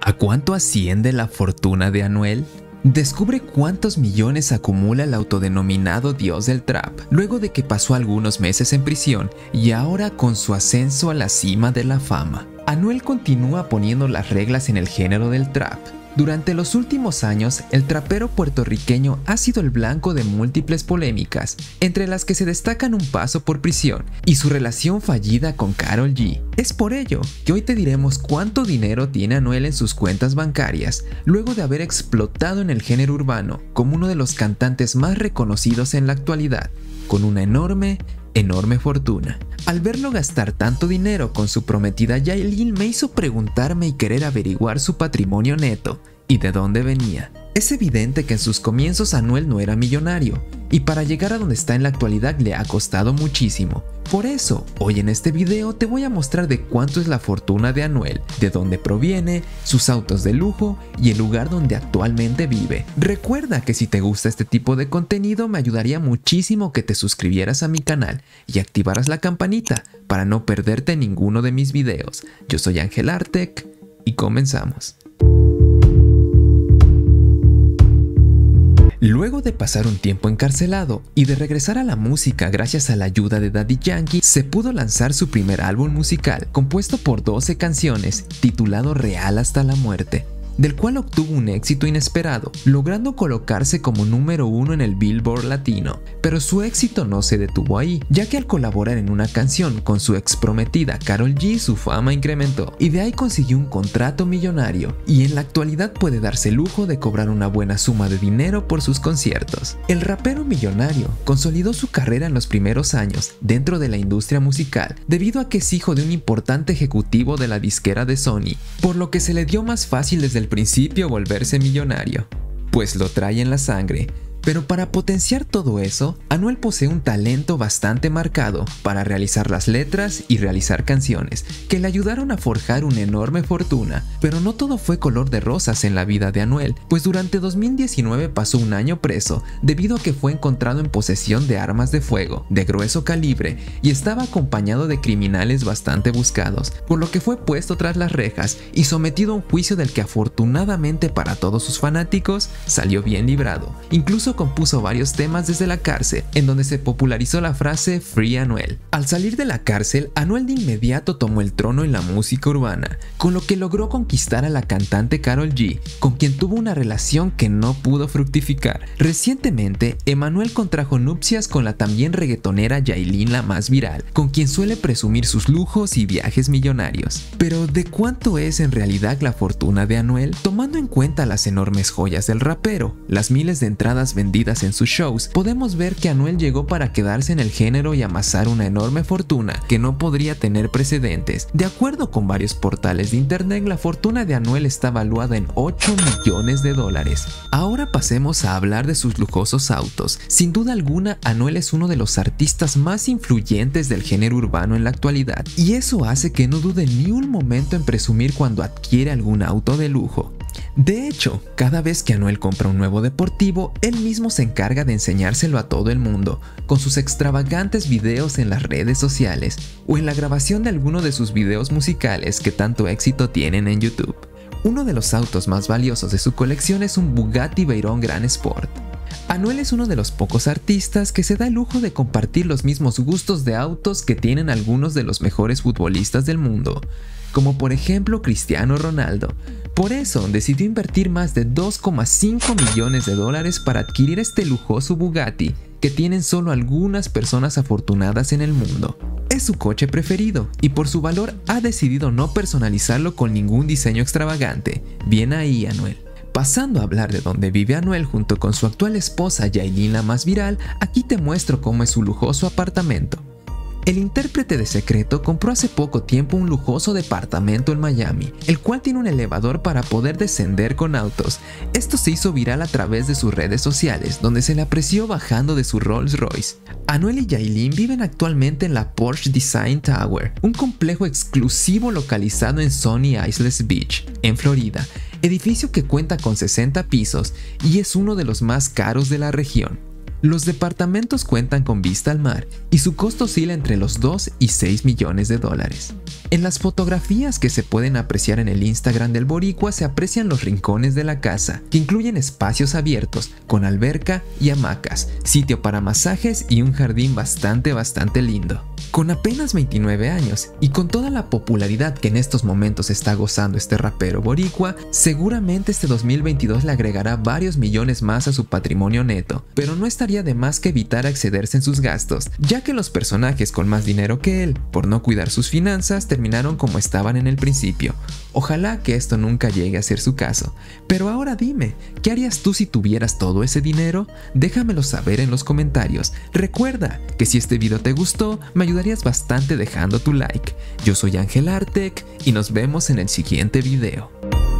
¿A cuánto asciende la fortuna de Anuel? Descubre cuántos millones acumula el autodenominado dios del trap, luego de que pasó algunos meses en prisión y ahora con su ascenso a la cima de la fama. Anuel continúa poniendo las reglas en el género del trap. Durante los últimos años, el trapero puertorriqueño ha sido el blanco de múltiples polémicas, entre las que se destacan un paso por prisión y su relación fallida con Karol G. Es por ello que hoy te diremos cuánto dinero tiene Anuel en sus cuentas bancarias, luego de haber explotado en el género urbano como uno de los cantantes más reconocidos en la actualidad, con una enorme fortuna. Al verlo gastar tanto dinero con su prometida Yailin, me hizo preguntarme y querer averiguar su patrimonio neto y de dónde venía. Es evidente que en sus comienzos Anuel no era millonario, y para llegar a donde está en la actualidad le ha costado muchísimo. Por eso, hoy en este video te voy a mostrar de cuánto es la fortuna de Anuel, de dónde proviene, sus autos de lujo y el lugar donde actualmente vive. Recuerda que si te gusta este tipo de contenido me ayudaría muchísimo que te suscribieras a mi canal y activaras la campanita para no perderte ninguno de mis videos. Yo soy Ángel Artec y comenzamos. Luego de pasar un tiempo encarcelado y de regresar a la música gracias a la ayuda de Daddy Yankee, se pudo lanzar su primer álbum musical, compuesto por 12 canciones, titulado Real hasta la muerte, del cual obtuvo un éxito inesperado, logrando colocarse como número 1 en el Billboard Latino. Pero su éxito no se detuvo ahí, ya que al colaborar en una canción con su ex prometida Karol G, su fama incrementó, y de ahí consiguió un contrato millonario, y en la actualidad puede darse el lujo de cobrar una buena suma de dinero por sus conciertos. El rapero millonario consolidó su carrera en los primeros años dentro de la industria musical, debido a que es hijo de un importante ejecutivo de la disquera de Sony, por lo que se le dio más fácil desde el principio volverse millonario, pues lo trae en la sangre. Pero para potenciar todo eso, Anuel posee un talento bastante marcado para realizar las letras y realizar canciones que le ayudaron a forjar una enorme fortuna. Pero no todo fue color de rosas en la vida de Anuel, pues durante 2019 pasó un año preso debido a que fue encontrado en posesión de armas de fuego de grueso calibre y estaba acompañado de criminales bastante buscados, por lo que fue puesto tras las rejas y sometido a un juicio del que afortunadamente para todos sus fanáticos salió bien librado. Incluso compuso varios temas desde la cárcel, en donde se popularizó la frase Free Anuel. Al salir de la cárcel, Anuel de inmediato tomó el trono en la música urbana, con lo que logró conquistar a la cantante Karol G, con quien tuvo una relación que no pudo fructificar. Recientemente, Emmanuel contrajo nupcias con la también reggaetonera Yailin, la más viral, con quien suele presumir sus lujos y viajes millonarios. Pero ¿de cuánto es en realidad la fortuna de Anuel? Tomando en cuenta las enormes joyas del rapero, las miles de entradas vendidas en sus shows, podemos ver que Anuel llegó para quedarse en el género y amasar una enorme fortuna que no podría tener precedentes. De acuerdo con varios portales de internet, la fortuna de Anuel está valuada en 8 millones de dólares. Ahora pasemos a hablar de sus lujosos autos. Sin duda alguna, Anuel es uno de los artistas más influyentes del género urbano en la actualidad, y eso hace que no dude ni un momento en presumir cuando adquiere algún auto de lujo. De hecho, cada vez que Anuel compra un nuevo deportivo, él mismo se encarga de enseñárselo a todo el mundo, con sus extravagantes videos en las redes sociales o en la grabación de alguno de sus videos musicales que tanto éxito tienen en YouTube. Uno de los autos más valiosos de su colección es un Bugatti Veyron Grand Sport. Anuel es uno de los pocos artistas que se da el lujo de compartir los mismos gustos de autos que tienen algunos de los mejores futbolistas del mundo, como por ejemplo Cristiano Ronaldo. Por eso decidió invertir más de 2,5 millones de dólares para adquirir este lujoso Bugatti que tienen solo algunas personas afortunadas en el mundo. Es su coche preferido y por su valor ha decidido no personalizarlo con ningún diseño extravagante. Bien ahí, Anuel. Pasando a hablar de dónde vive Anuel junto con su actual esposa Yailin, la más viral, aquí te muestro cómo es su lujoso apartamento. El intérprete de Secreto compró hace poco tiempo un lujoso departamento en Miami, el cual tiene un elevador para poder descender con autos. Esto se hizo viral a través de sus redes sociales, donde se le apreció bajando de su Rolls Royce. Anuel y Yailin viven actualmente en la Porsche Design Tower, un complejo exclusivo localizado en Sunny Isles Beach, en Florida, edificio que cuenta con 60 pisos y es uno de los más caros de la región. Los departamentos cuentan con vista al mar y su costo oscila entre los 2 y 6 millones de dólares. En las fotografías que se pueden apreciar en el Instagram del boricua se aprecian los rincones de la casa, que incluyen espacios abiertos, con alberca y hamacas, sitio para masajes y un jardín bastante lindo. Con apenas 29 años y con toda la popularidad que en estos momentos está gozando este rapero boricua, seguramente este 2022 le agregará varios millones más a su patrimonio neto, pero no estaría de más que evitar excederse en sus gastos, ya que los personajes con más dinero que él, por no cuidar sus finanzas, terminaron como estaban en el principio. Ojalá que esto nunca llegue a ser su caso. Pero ahora dime, ¿qué harías tú si tuvieras todo ese dinero? Déjamelo saber en los comentarios. Recuerda que si este video te gustó, me ayudarías bastante dejando tu like. Yo soy Ángel Artec y nos vemos en el siguiente video.